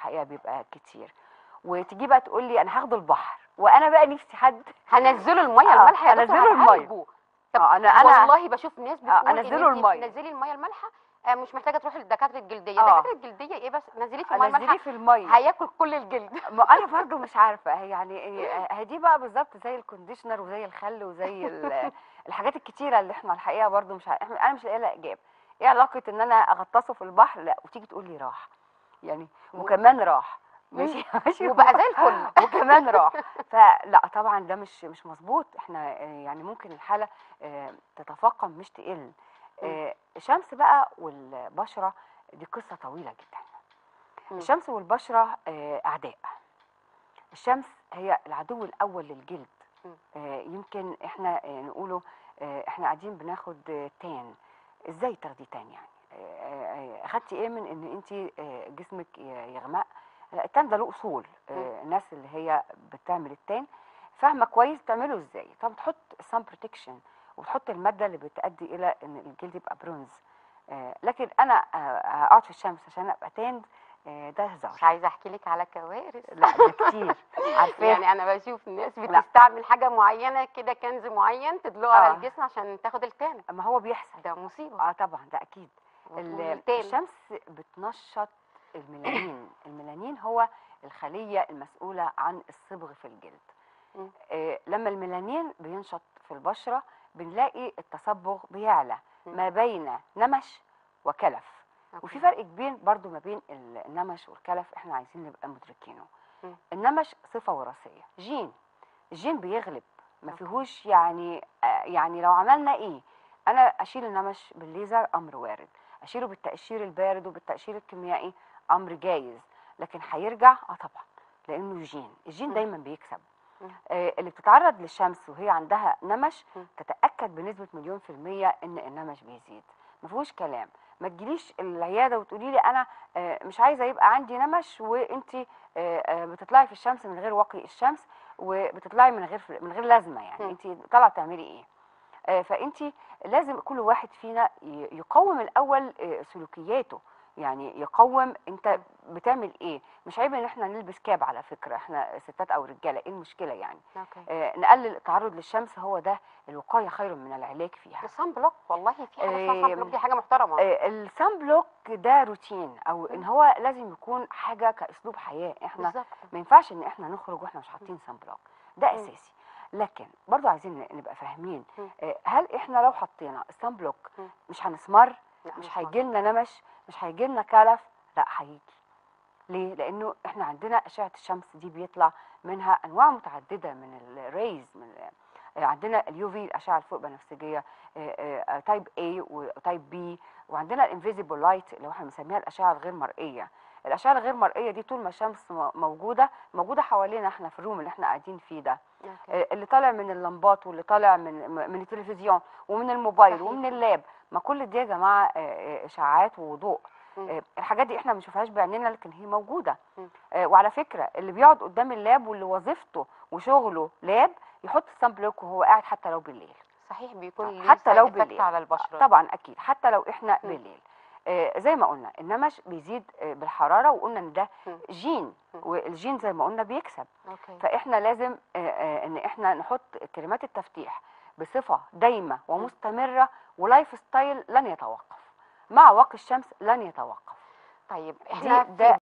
الحقيقه بيبقى كتير. وتيجي بقى تقول لي انا هاخد البحر، وانا بقى نفسي حد هنزله الميه المالحه يا دكتور انزله الميه. هتعالجه. طب انا والله بشوف ناس بتقول ان انزله انت الميه. نزلي الميه المالحه، مش محتاجه تروحي لدكاتره الجلديه. دكاتره الجلديه ايه بس نزليه في الميه المالحه، انزليه في الميه هياكل كل الجلد. ما انا برضو مش عارفه يعني هي دي بقى بالظبط زي الكونديشنر وزي الخل وزي الحاجات الكتيره اللي احنا الحقيقه برضو مش انا مش لاقيه لها اجابه. ايه علاقه ان انا اغطسه في البحر لا وتيجي تقول لي راح يعني وكمان راح ماشي ماشي وبقى زي الفل وكمان راح. فلا طبعا ده مش مظبوط. احنا يعني ممكن الحاله تتفاقم مش تقل. الشمس بقى والبشره دي قصه طويله جدا. الشمس والبشره اعداء. الشمس هي العدو الاول للجلد. يمكن احنا نقوله احنا قاعدين بناخد تان. ازاي تاخدي تان يعني؟ اخدتي ايه من ان انت جسمك يغمق؟ التان ده له اصول. الناس اللي هي بتعمل التان فاهمه كويس تعمله ازاي. طب تحط سان بروتكشن وتحط الماده اللي بتؤدي الى ان الجلد يبقى برونز. لكن انا اقعد في الشمس عشان ابقى تان ده هزار. مش عايزه احكي لك على كوارث. لا ده كتير عارفاه. يعني انا بشوف ناس بتستعمل حاجه معينه كده، كنز معين تدلقه على الجسم عشان تاخد التان. ما هو بيحصل ده مصيبه. طبعا ده اكيد. الشمس بتنشط الميلانين. الميلانين هو الخليه المسؤوله عن الصبغ في الجلد. لما الميلانين بينشط في البشره بنلاقي التصبغ بيعلى ما بين نمش وكلف. وفي فرق كبير برضو ما بين النمش والكلف احنا عايزين نبقى مدركينه. النمش صفه وراثيه الجين بيغلب ما فيهوش يعني لو عملنا ايه انا اشيل النمش بالليزر امر وارد، اشيله بالتقشير البارد وبالتقشير الكيميائي امر جايز، لكن هيرجع طبعا لانه الجين دايما بيكسب. اللي بتتعرض للشمس وهي عندها نمش تتاكد بنسبه 100% ان النمش بيزيد. ما فيهوش كلام. ما تجيليش العياده وتقولي لي انا مش عايزه يبقى عندي نمش وانت بتطلعي في الشمس من غير واقي الشمس وبتطلعي من غير لازمه يعني انت طالعه تعملي ايه؟ فانت لازم كل واحد فينا يقوم الاول سلوكياته. يعني يقوم انت بتعمل ايه. مش عيب ان احنا نلبس كاب على فكره احنا ستات او رجاله ايه المشكله يعني. نقلل التعرض للشمس هو ده الوقايه خير من العلاج فيها. الصن بلوك والله في حاجه اسمها صن بلوك دي حاجه محترمه. الصن بلوك ده روتين او ان هو لازم يكون حاجه كاسلوب حياه. احنا بالزبط. ما ينفعش ان احنا نخرج واحنا مش حاطين صن بلوك ده اساسي. لكن برضو عايزين نبقى فاهمين هل احنا لو حطينا الصن بلوك مش هنسمر؟ مش هيجي لنا نمش؟ مش هيجي لنا كلف؟ لا هيجي. ليه؟ لانه احنا عندنا اشعه الشمس دي بيطلع منها انواع متعدده من الريز. عندنا اليو في الاشعه الفوق بنفسجيه تايب A وتايب B، وعندنا الانفيزيبل لايت اللي احنا بنسميها الاشعه الغير مرئيه. الاشعه الغير مرئيه دي طول ما الشمس موجوده حوالينا احنا في الروم اللي احنا قاعدين فيه ده. اللي طالع من اللمبات واللي طالع من التلفزيون ومن الموبايل ومن اللاب، ما كل دي يا جماعه اشعاعات وضوء. الحاجات دي احنا ما بنشوفهاش بعينينا لكن هي موجوده. وعلى فكره اللي بيقعد قدام اللاب واللي وظيفته وشغله لاب يحط الصن بلوك وهو قاعد حتى لو بالليل. صحيح بيكون حتى لو بالليل على البشره طبعا اكيد حتى لو احنا بالليل. زي ما قلنا النمش بيزيد بالحراره وقلنا ان ده جين والجين زي ما قلنا بيكسب. فاحنا لازم ان احنا نحط كريمات التفتيح بصفه دايمه ومستمره ولايف ستايل لن يتوقف مع واقي الشمس لن يتوقف. طيب احنا